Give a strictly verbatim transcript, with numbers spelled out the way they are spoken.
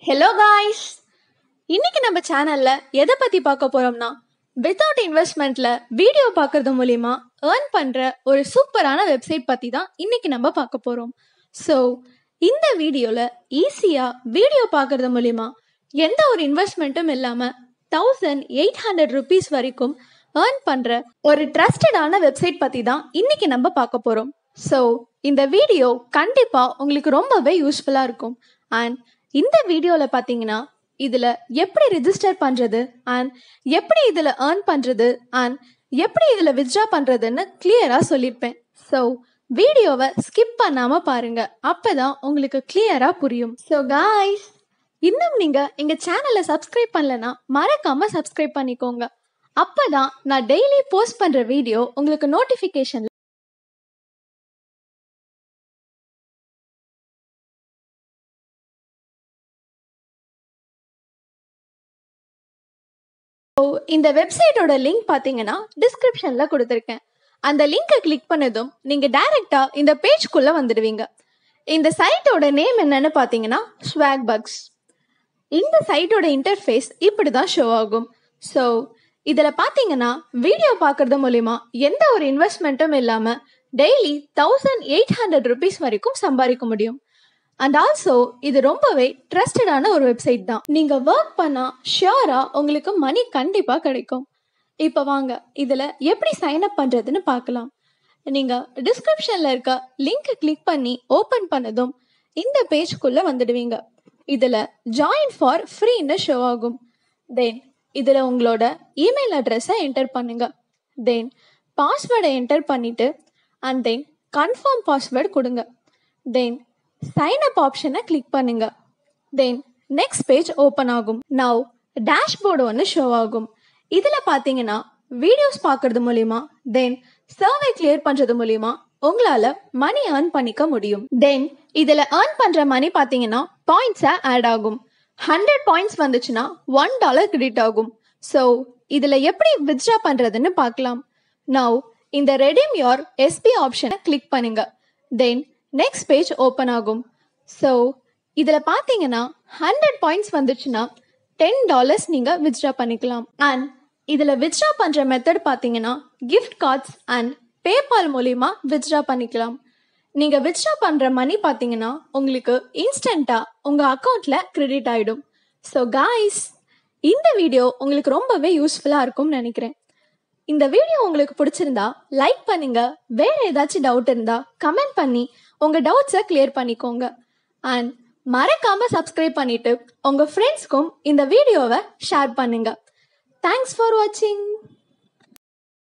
Hello guys, இன்னைக்கு நம்ம சேனல்ல எதை பத்தி பார்க்க போறோம்னா வித்தவுட் இன்வெஸ்ட்மெண்ட்ல வீடியோ பார்க்கறது மூலியமா ஏர்ன் பண்ற ஒரு சூப்பரான வெப்சைட் பத்தி தான் இன்னைக்கு நம்ம பார்க்க போறோம். ஸோ இந்த வீடியோல ஈஸியா வீடியோ பார்க்கறது மூலியமா எந்த ஒரு இன்வெஸ்ட்மெண்ட்டும் இல்லாம தௌசண்ட் எயிட் ஹண்ட்ரட் ருபீஸ் வரைக்கும் ஏர்ன் பண்ற ஒரு ட்ரஸ்டடான வெப்சைட் பத்தி தான் இன்னைக்கு நம்ம பார்க்க போறோம். ஸோ இந்த வீடியோ கண்டிப்பா உங்களுக்கு ரொம்பவே யூஸ்ஃபுல்லா இருக்கும். அண்ட் இந்த வீடியோவில் பார்த்தீங்கன்னா இதில் எப்படி ரிஜிஸ்டர் பண்ணுறது அண்ட் எப்படி இதில் ஏர்ன் பண்ணுறது அண்ட் எப்படி இதில் வித்ட்ரா பண்ணுறதுன்னு கிளியராக சொல்லியிருப்பேன். ஸோ வீடியோவை ஸ்கிப் பண்ணாமல் பாருங்கள், அப்போ தான் உங்களுக்கு கிளியராக புரியும். ஸோ காய்ஸ், இன்னும் நீங்கள் எங்கள் சேனலை சப்ஸ்கிரைப் பண்ணலைன்னா மறக்காமல் சப்ஸ்கிரைப் பண்ணிக்கோங்க. அப்போ தான் நான் டெய்லி போஸ்ட் பண்ணுற வீடியோ உங்களுக்கு நோட்டிஃபிகேஷன். இந்த வெப்சைட்டோட லிங்க் பார்த்தீங்கன்னா டிஸ்கிரிப்ஷனில் கொடுத்துருக்கேன். அந்த லிங்கை கிளிக் பண்ணதும் நீங்கள் டைரெக்டாக இந்த பேஜ்குள்ளே வந்துடுவீங்க. இந்த சைட்டோட நேம் என்னன்னு பார்த்தீங்கன்னா ஸ்வாக் பக்ஸ். இந்த சைட்டோட இன்டர்ஃபேஸ் இப்படி தான் ஷோ ஆகும். ஸோ இதில் பார்த்தீங்கன்னா வீடியோ பார்க்குறது மூலிமா எந்த ஒரு இன்வெஸ்ட்மெண்ட்டும் இல்லாமல் daily thousand eight hundred rupees வரைக்கும் சம்பாதிக்க முடியும். அண்ட் ஆல்சோ இது ரொம்பவே ட்ரஸ்டடான ஒரு வெப்சைட் தான். நீங்கள் ஒர்க் பண்ணால் ஷியோராக உங்களுக்கு மணி கண்டிப்பாக கிடைக்கும். இப்போ வாங்க இதில் எப்படி சைன் அப் பண்ணுறதுன்னு பார்க்கலாம். நீங்கள் டிஸ்கிரிப்ஷனில் இருக்க லிங்க்கை கிளிக் பண்ணி ஓப்பன் பண்ணதும் இந்த பேஜ்குள்ளே வந்துடுவீங்க. இதில் ஜாயின் ஃபார் ஃப்ரீன்னு ஷோ ஆகும். தென் இதில் உங்களோட இமெயில் அட்ரஸை என்டர் பண்ணுங்க. தென் பாஸ்வேர்டை என்டர் பண்ணிவிட்டு அண்ட் தென் கன்ஃபார்ம் பாஸ்வேர்டு கொடுங்க. தென் சைன் அப் ஆப்ஷனை கிளிக் பண்ணுங்க. தென் நெக்ஸ்ட் பேஜ் ஓப்பன் ஆகும். நவ் டேஷ்போர்டு ஒன்று ஷோ ஆகும். இதில் பார்த்தீங்கன்னா வீடியோஸ் பார்க்கறது மூலிமா தென் சர்வே கிளியர் பண்ணுறது மூலிமா உங்களால் மணி ஏர்ன் பண்ணிக்க முடியும். தென் இதில் ஏர்ன் பண்ணுற மணி பார்த்தீங்கன்னா பாயிண்ட்ஸாக ஆட் ஆகும். ஹண்ட்ரட் பாயிண்ட்ஸ் வந்துச்சுன்னா ஒன் டாலர் கிரெடிட் ஆகும். ஸோ இதில் எப்படி வித்ட்ரா பண்ணுறதுன்னு பார்க்கலாம். நவ் இந்த ரெடீம் யோர் எஸ்பி ஆப்ஷனை கிளிக் பண்ணுங்க. தென் நெக்ஸ்ட் பேஜ் ஓப்பன் ஆகும். ஸோ இதில் பார்த்தீங்கன்னா ஹண்ட்ரட் பாயிண்ட்ஸ் வந்துச்சுன்னா டென் டாலர்ஸ் நீங்கள் வித்ட்ரா பண்ணிக்கலாம். அண்ட் இதில் வித்ட்ரா பண்ணுற மெத்தட் பார்த்தீங்கன்னா கிஃப்ட் கார்ட்ஸ் அண்ட் பேபால் மூலிமா வித்ட்ரா பண்ணிக்கலாம். நீங்கள் வித்ட்ரா பண்ணுற மணி பார்த்தீங்கன்னா உங்களுக்கு இன்ஸ்டண்ட்டாக உங்கள் அக்கௌண்ட்டில் கிரெடிட் ஆகிடும். ஸோ காய்ஸ், இந்த வீடியோ உங்களுக்கு ரொம்பவே யூஸ்ஃபுல்லாக இருக்கும்னு நினைக்கிறேன். இந்த வீடியோ உங்களுக்கு பிடிச்சிருந்தா லைக் பண்ணுங்க. வேற ஏதாச்சும் டவுட் இருந்தா கமெண்ட் பண்ணி உங்க டவுட்ஸை கிளியர் பண்ணிக்கோங்க. அண்ட் மறக்காம சப்ஸ்கிரைப் பண்ணிட்டு உங்க ஃப்ரெண்ட்ஸ்க்கும் இந்த வீடியோவை ஷேர் பண்ணுங்க. தேங்க்ஸ் ஃபார் வாட்சிங்.